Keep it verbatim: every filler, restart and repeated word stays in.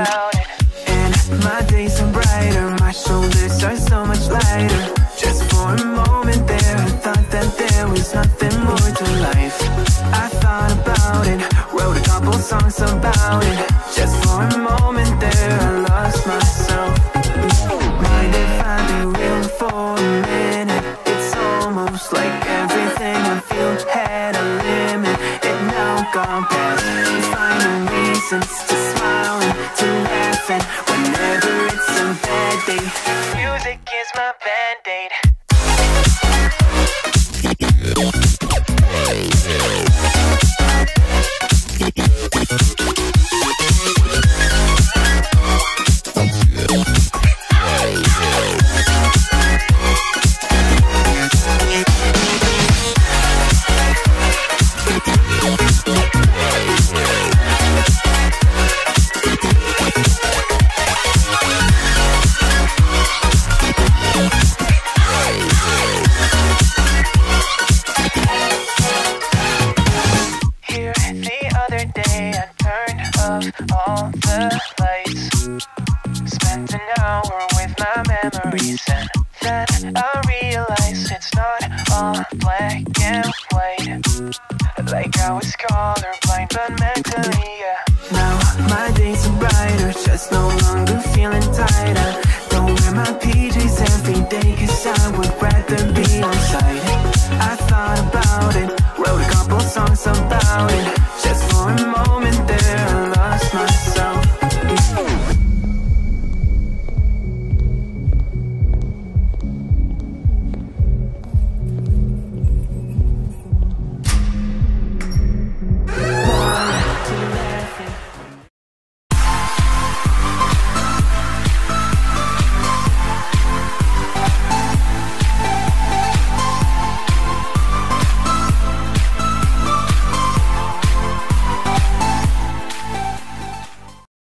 about it. And my days are brighter, my shoulders are so much lighter. Just for a moment there, I thought that there was nothing more to life. I thought about it, wrote a couple songs about it. Just for a moment there, I lost myself. Mind if I be real for a minute? It's almost like everything I feel had a limit. It now gone past, finding reasons to smile and to laugh. And whenever it's a bad day, music is my band-aid. All the lights, spent an hour with my memories, and then I realized it's not all black and white. Like I was colorblind, but mentally, yeah. Now my days are brighter, just no longer feeling tired. I don't wear my P Js every day, cause I would rather be on site. I thought about it, wrote a couple songs about it.